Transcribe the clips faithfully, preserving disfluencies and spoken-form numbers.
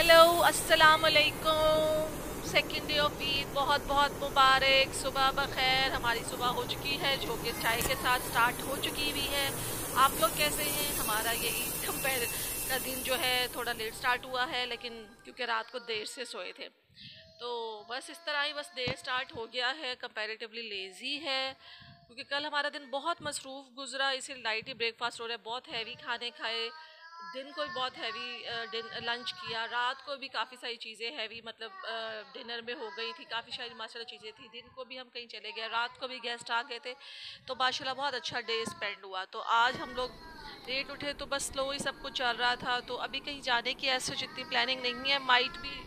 Hello, अस्सलाम वालेकुम। Second day of Eid बहुत बहुत मुबारक। सुबह बखैर। हमारी सुबह हो चुकी है जो कि चाय के साथ स्टार्ट हो चुकी भी है। आप लोग कैसे हैं? हमारा ये ईद दोपहर का दिन जो है थोड़ा लेट स्टार्ट हुआ है, लेकिन क्योंकि रात को देर से सोए थे तो बस इस तरह ही बस देर स्टार्ट हो गया है। कंपैरेटिवली लेज़ी है क्योंकि कल हमारा दिन बहुत मसरूफ़ गुजरा, इसीलिए लाइट ही ब्रेकफास्ट हो रहा है। बहुत हैवी खाने खाए, दिन को भी बहुत हैवी लंच किया, रात को भी काफ़ी सारी चीज़ें हैवी मतलब डिनर में हो गई थी, काफ़ी सारी माशाल्लाह चीज़ें थी। दिन को भी हम कहीं चले गए, रात को भी गेस्ट आ गए थे, तो माशाल्लाह बहुत अच्छा डे स्पेंड हुआ। तो आज हम लोग लेट उठे तो बस स्लो ही सब कुछ चल रहा था, तो अभी कहीं जाने की ऐसे जितनी प्लानिंग नहीं है। माइट भी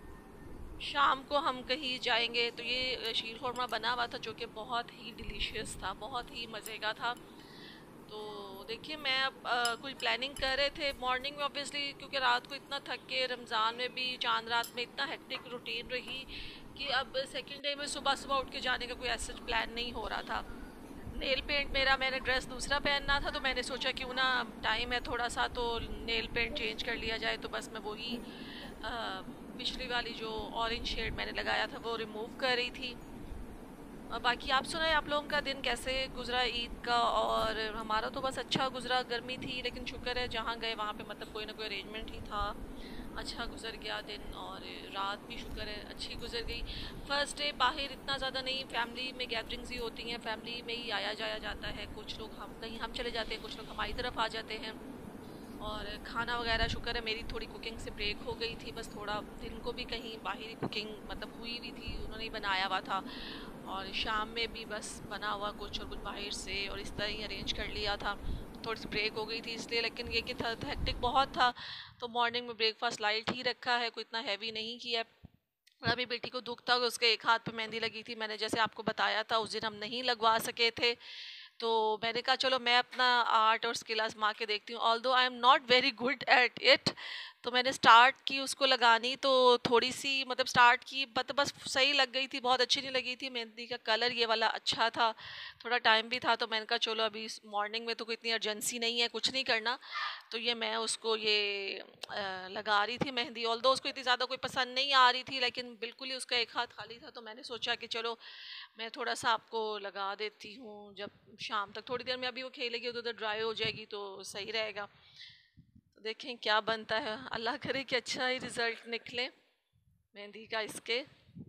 शाम को हम कहीं जाएंगे। तो ये शीर खुरमा बना हुआ था जो कि बहुत ही डिलीशियस था, बहुत ही मज़े का था। तो देखिए मैं अब आ, कुछ प्लानिंग कर रहे थे मॉर्निंग में ऑब्वियसली, क्योंकि रात को इतना थक के, रमज़ान में भी चांद रात में इतना हेक्टिक रूटीन रही कि अब सेकंड डे में सुबह सुबह उठ के जाने का कोई ऐसा प्लान नहीं हो रहा था। नेल पेंट मेरा, मैंने ड्रेस दूसरा पहनना था, तो मैंने सोचा क्यों ना टाइम है थोड़ा सा तो नेल पेंट चेंज कर लिया जाए। तो बस मैं वही पिछली वाली जो ऑरेंज शेड मैंने लगाया था वो रिमूव कर रही थी। और बाकी आप सुनाए, आप लोगों का दिन कैसे गुजरा ईद का? और हमारा तो बस अच्छा गुजरा। गर्मी थी लेकिन शुक्र है जहाँ गए वहाँ पे मतलब कोई ना कोई अरेंजमेंट ही था। अच्छा गुजर गया दिन, और रात भी शुक्र है अच्छी गुजर गई। फर्स्ट डे बाहर इतना ज़्यादा नहीं, फैमिली में गैदरिंग्स ही होती हैं, फैमिली में ही आया जाया जाता है। कुछ लोग हम कहीं हम चले जाते हैं, कुछ लोग हमारी तरफ आ जाते हैं। और खाना वगैरह शुक्र है मेरी थोड़ी कुकिंग से ब्रेक हो गई थी, बस थोड़ा दिन को भी कहीं बाहरी कुकिंग मतलब हुई भी थी, उन्होंने ही बनाया हुआ था। और शाम में भी बस बना हुआ कुछ और कुछ बाहर से, और इस तरह ही अरेंज कर लिया था। थोड़ी सी ब्रेक हो गई थी इसलिए, लेकिन ये कि था हेक्टिक बहुत था। तो मॉर्निंग में ब्रेकफास्ट लाइट ही रखा है, कोई इतना हैवी नहीं किया। अभी बेटी को दुख था कि उसके एक हाथ पे मेहंदी लगी थी, मैंने जैसे आपको बताया था उस दिन हम नहीं लगवा सके थे। तो मैंने कहा चलो मैं अपना आर्ट और स्किल आजमा के देखती हूँ, although I am not very good at it. तो मैंने स्टार्ट की उसको लगानी, तो थोड़ी सी मतलब स्टार्ट की बट बस सही लग गई थी, बहुत अच्छी नहीं लगी थी। मेहंदी का कलर ये वाला अच्छा था, थोड़ा टाइम भी था, तो मैंने कहा चलो अभी मॉर्निंग में तो कोई इतनी अर्जेंसी नहीं है, कुछ नहीं करना। तो ये मैं उसको ये अ, लगा रही थी मेहंदी, ऑल्दो उसको इतनी ज़्यादा कोई पसंद नहीं आ रही थी, लेकिन बिल्कुल ही उसका एक हाथ खाली था। तो मैंने सोचा कि चलो मैं थोड़ा सा आपको लगा देती हूँ, जब शाम तक थोड़ी देर में अभी वो खेलेगी उधर उधर ड्राई हो जाएगी तो सही रहेगा। तो देखें क्या बनता है, अल्लाह करे कि अच्छा ही रिज़ल्ट निकले मेहंदी का इसके।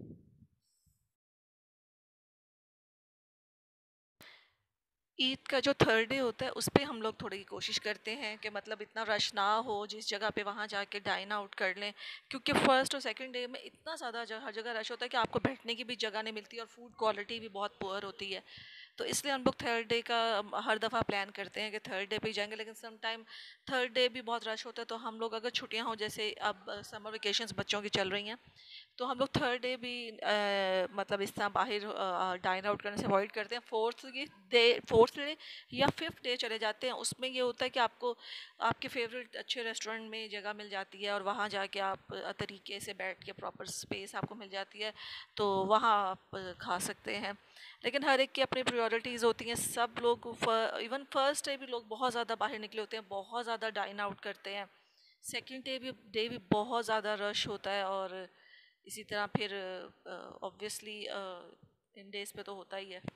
ईद का जो थर्ड डे होता है उस पर हम लोग थोड़ी कोशिश करते हैं कि मतलब इतना रश ना हो, जिस जगह पे वहाँ जाके डाइन आउट कर लें, क्योंकि फर्स्ट और सेकंड डे में इतना ज़्यादा जगह हर जगह रश होता है कि आपको बैठने की भी जगह नहीं मिलती और फूड क्वालिटी भी बहुत पुअर होती है। तो इसलिए हम लोग थर्ड डे का अम, हर दफ़ा प्लान करते हैं कि थर्ड डे पे ही जाएंगे, लेकिन सम टाइम थर्ड डे भी बहुत रश होता है। तो हम लोग अगर छुट्टियां हो, जैसे अब समर वेकेशंस बच्चों की चल रही हैं, तो हम लोग थर्ड डे भी अ, मतलब इस तरह बाहर डाइन आउट करने से अवॉइड करते हैं। फोर्थ डे फोर्थ डे या फिफ्थ डे चले जाते हैं, उसमें ये होता है कि आपको आपके फेवरेट अच्छे रेस्टोरेंट में जगह मिल जाती है और वहाँ जाके आप अ, तरीके से बैठ के प्रॉपर स्पेस आपको मिल जाती है, तो वहाँ आप अ, खा सकते हैं। लेकिन हर एक की अपनी प्रायोरिटीज़ होती हैं। सब लोग इवन फर्स्ट डे भी लोग बहुत ज़्यादा बाहर निकले होते हैं, बहुत ज़्यादा डाइन आउट करते हैं। सेकंड डे भी डे भी बहुत ज़्यादा रश होता है, और इसी तरह फिर ऑब्वियसली इन डेज पे तो होता ही है।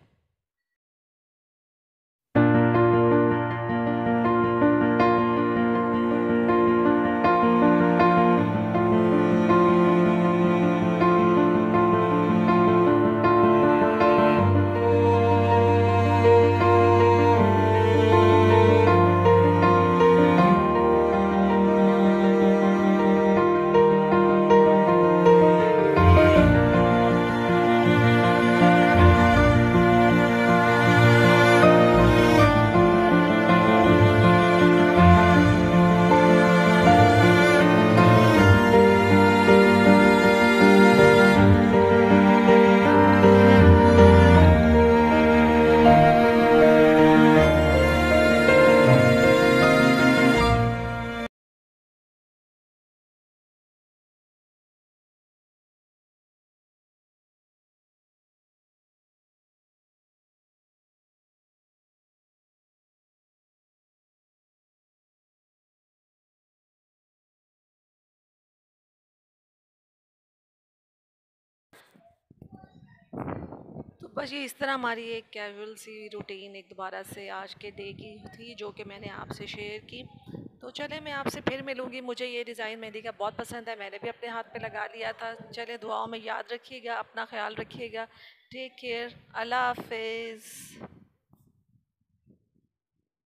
बस ये इस तरह हमारी एक कैजुअल सी रूटीन एक दोबारा से आज के डे की थी जो कि मैंने आपसे शेयर की। तो चले मैं आपसे फिर मिलूँगी। मुझे ये डिज़ाइन मेहंदी का बहुत पसंद है, मैंने भी अपने हाथ पे लगा लिया था। चले दुआओं में याद रखिएगा, अपना ख्याल रखिएगा। टेक केयर, अल्लाह हाफिज़।